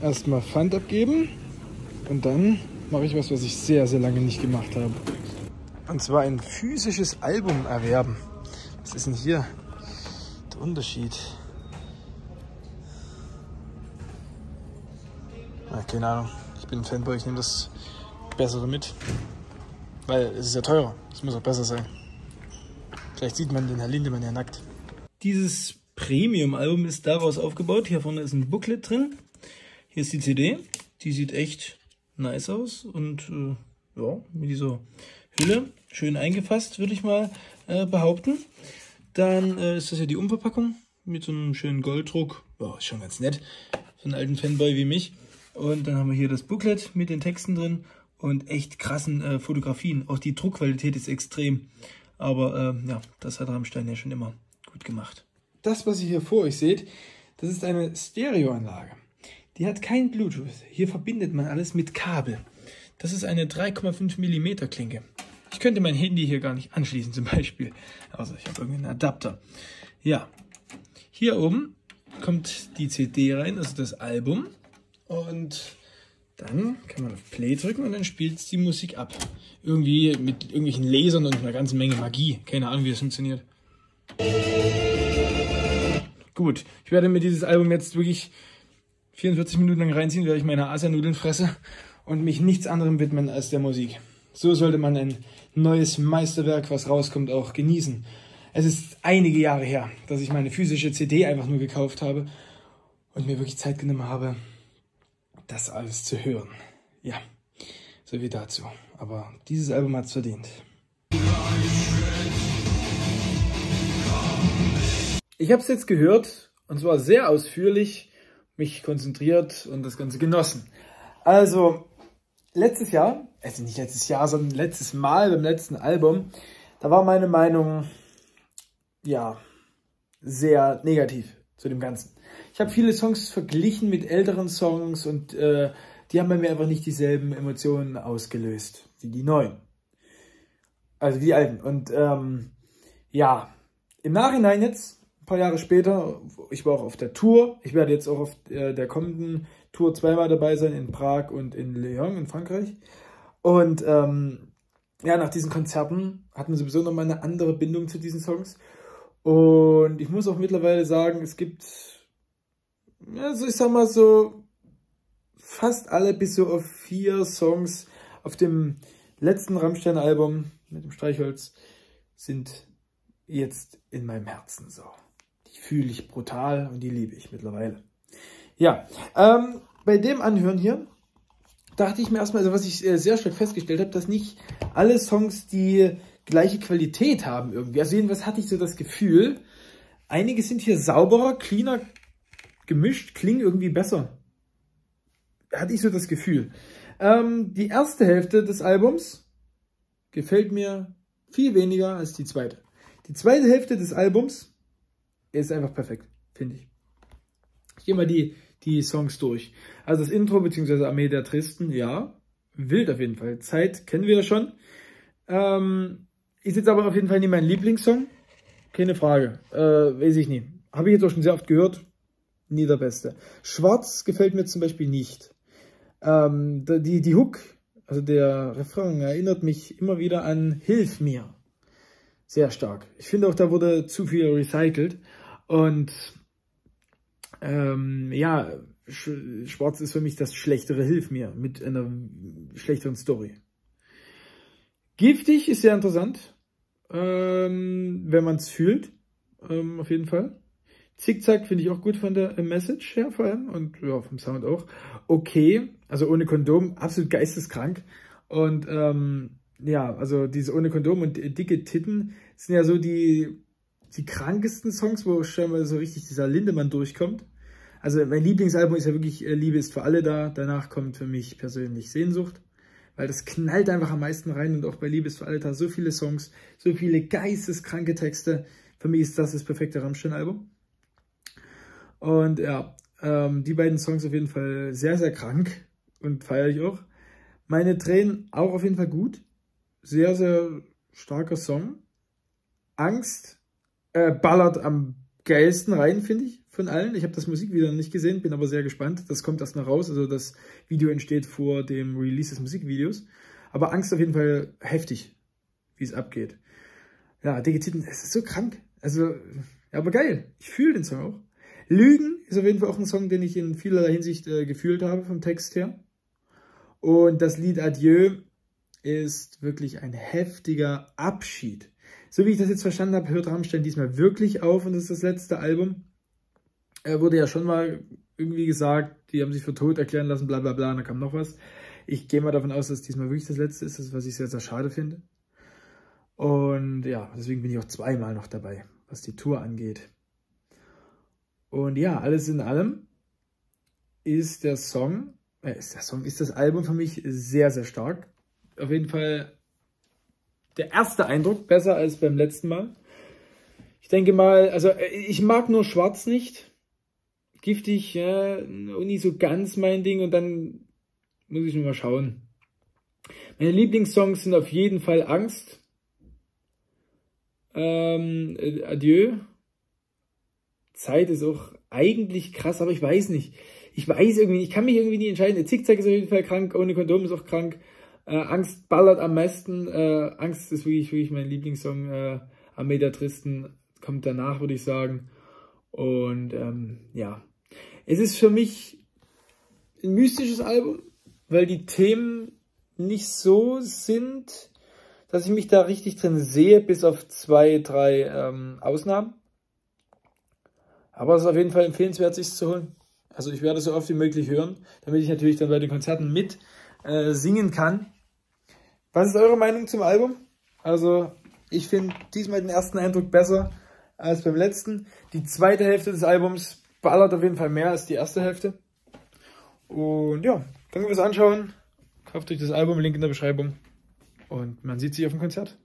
erstmal Pfand abgeben und dann mache ich was, was ich sehr, sehr lange nicht gemacht habe. Und zwar ein physisches Album erwerben. Was ist denn hier der Unterschied? Ja, keine Ahnung. Ich bin ein Fanboy, ich nehme das Bessere mit. Weil es ist ja teurer. Es muss auch besser sein. Vielleicht sieht man den Herr Lindemann ja nackt. Dieses Premium-Album ist daraus aufgebaut. Hier vorne ist ein Booklet drin. Hier ist die CD. Die sieht echt nice aus. Und ja, mit dieser Hülle schön eingefasst, würde ich mal behaupten. Dann ist das ja die Umverpackung mit so einem schönen Golddruck. Ja, ist schon ganz nett für einen alten Fanboy wie mich. Und dann haben wir hier das Booklet mit den Texten drin und echt krassen Fotografien. Auch die Druckqualität ist extrem. Aber ja, das hat Rammstein ja schon immer gut gemacht. Das, was ihr hier vor euch seht, das ist eine Stereoanlage. Die hat kein Bluetooth. Hier verbindet man alles mit Kabel. Das ist eine 3,5 mm Klinke. Ich könnte mein Handy hier gar nicht anschließen zum Beispiel. Also ich habe irgendwie einen Adapter. Ja, hier oben kommt die CD rein, also das Album. Und dann kann man auf Play drücken und dann spielt es die Musik ab. Irgendwie mit irgendwelchen Lasern und einer ganzen Menge Magie. Keine Ahnung, wie das funktioniert. Gut, ich werde mir dieses Album jetzt wirklich 44 Minuten lang reinziehen, weil ich meine Asianudeln fresse und mich nichts anderem widmen als der Musik. So sollte man ein neues Meisterwerk, was rauskommt, auch genießen. Es ist einige Jahre her, dass ich meine physische CD einfach nur gekauft habe und mir wirklich Zeit genommen habe, das alles zu hören. Ja, so wie dazu. Aber dieses Album hat es verdient. Ich habe es jetzt gehört und zwar sehr ausführlich, mich konzentriert und das Ganze genossen. Also letztes Jahr, also nicht letztes Jahr, sondern letztes Mal beim letzten Album, da war meine Meinung ja sehr negativ zu dem Ganzen. Ich habe viele Songs verglichen mit älteren Songs und die haben bei mir einfach nicht dieselben Emotionen ausgelöst wie die neuen. Also wie die alten. Und ja, im Nachhinein jetzt, ein paar Jahre später, ich war auch auf der Tour. Ich werde jetzt auch auf der kommenden Tour zweimal dabei sein, in Prag und in Lyon in Frankreich. Und ja, nach diesen Konzerten hat man sowieso nochmal eine andere Bindung zu diesen Songs. Und ich muss auch mittlerweile sagen, es gibt, also ich sag mal so, fast alle bis so auf 4 Songs auf dem letzten Rammstein-Album mit dem Streichholz sind jetzt in meinem Herzen so. Die fühle ich brutal und die liebe ich mittlerweile. Ja, bei dem Anhören hier dachte ich mir erstmal, also was ich sehr schnell festgestellt habe, dass nicht alle Songs die gleiche Qualität haben irgendwie. Also jedenfalls hatte ich so das Gefühl, einige sind hier sauberer, cleaner gemischt, klingen irgendwie besser. Hatte ich so das Gefühl. Die erste Hälfte des Albums gefällt mir viel weniger als die zweite. Die zweite Hälfte des Albums ist einfach perfekt, finde ich. Ich gehe mal die Songs durch. Also das Intro bzw. Armee der Tristen, ja, wild auf jeden Fall. Zeit kennen wir ja schon. Ist jetzt aber auf jeden Fall nicht mein Lieblingssong. Keine Frage. Weiß ich nicht. Habe ich jetzt auch schon sehr oft gehört. Nie der Beste. Schwarz gefällt mir zum Beispiel nicht. Die Hook, also der Refrain, erinnert mich immer wieder an Hilf mir. Sehr stark. Ich finde auch, da wurde zu viel recycelt. Und ja, Schwarz ist für mich das schlechtere Hilf mir mit einer schlechteren Story. Giftig ist sehr interessant, wenn man es fühlt, auf jeden Fall. Zickzack finde ich auch gut von der Message her vor allem und ja, vom Sound auch. Okay, also ohne Kondom, absolut geisteskrank. Und ja, also diese ohne Kondom und dicke Titten sind ja so die krankesten Songs, wo scheinbar so richtig dieser Lindemann durchkommt. Also mein Lieblingsalbum ist ja wirklich Liebe ist für alle da. Danach kommt für mich persönlich Sehnsucht. Weil das knallt einfach am meisten rein und auch bei Liebe ist für alle da so viele Songs, so viele geisteskranke Texte. Für mich ist das perfekte Rammstein-Album. Und ja, die beiden Songs auf jeden Fall sehr, sehr krank und feiere ich auch. Meine Tränen auch auf jeden Fall gut. Sehr, sehr starker Song. Angst ballert am geilsten rein, finde ich, von allen. Ich habe das Musikvideo noch nicht gesehen, bin aber sehr gespannt. Das kommt erst noch raus, also das Video entsteht vor dem Release des Musikvideos. Aber Angst auf jeden Fall heftig, wie es abgeht. Ja, Defiziten, es ist so krank. Also, ja, aber geil. Ich fühle den Song auch. Lügen ist auf jeden Fall auch ein Song, den ich in vielerlei Hinsicht gefühlt habe, vom Text her. Und das Lied Adieu ist wirklich ein heftiger Abschied. So wie ich das jetzt verstanden habe, hört Rammstein diesmal wirklich auf und das ist das letzte Album. Wurde ja schon mal irgendwie gesagt, die haben sich für tot erklären lassen, bla bla bla, und da kam noch was. Ich gehe mal davon aus, dass diesmal wirklich das letzte ist, was ich sehr, sehr schade finde. Und ja, deswegen bin ich auch zweimal noch dabei, was die Tour angeht. Und ja, alles in allem ist das Album für mich sehr, sehr stark. Auf jeden Fall der erste Eindruck besser als beim letzten Mal. Ich denke mal, also ich mag nur Schwarz nicht. Giftig, ja, und nicht so ganz mein Ding und dann muss ich nur mal schauen. Meine Lieblingssongs sind auf jeden Fall Angst, Adieu. Zeit ist auch eigentlich krass, aber ich weiß nicht. Ich weiß irgendwie nicht, ich kann mich irgendwie nicht entscheiden. Zickzack ist auf jeden Fall krank, ohne Kondom ist auch krank. Angst ballert am meisten. Angst ist wirklich mein Lieblingssong. Armee Tristen kommt danach, würde ich sagen. Und ja, es ist für mich ein mystisches Album, weil die Themen nicht so sind, dass ich mich da richtig drin sehe, bis auf 2, 3 Ausnahmen. Aber es ist auf jeden Fall empfehlenswert, sich zu holen. Also ich werde so oft wie möglich hören, damit ich natürlich dann bei den Konzerten mit singen kann. Was ist eure Meinung zum Album? Also ich finde diesmal den ersten Eindruck besser als beim letzten. Die zweite Hälfte des Albums ballert auf jeden Fall mehr als die erste Hälfte. Und ja, könnt ihr was anschauen. Kauft euch das Album, Link in der Beschreibung. Und man sieht sich auf dem Konzert.